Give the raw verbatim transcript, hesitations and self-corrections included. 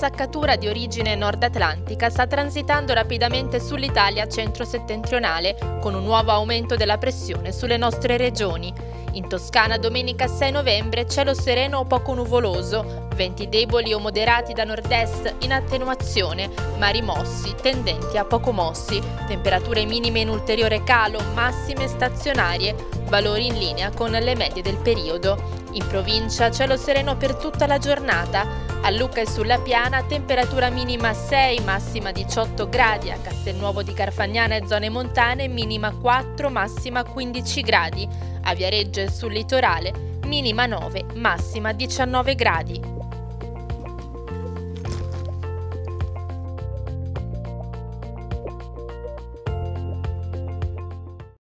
attaccatura di origine nord-atlantica sta transitando rapidamente sull'Italia centro-settentrionale, con un nuovo aumento della pressione sulle nostre regioni. In Toscana domenica sei novembre cielo sereno o poco nuvoloso, venti deboli o moderati da nord-est in attenuazione, mari mossi tendenti a poco mossi, temperature minime in ulteriore calo, massime stazionarie, valori in linea con le medie del periodo. In provincia cielo sereno per tutta la giornata, a Lucca e sulla Piana temperatura minima sei, massima diciotto gradi, a Castelnuovo di Carfagnana e zone montane minima quattro, massima quindici gradi, a Viareggio e sul litorale minima nove, massima diciannove gradi.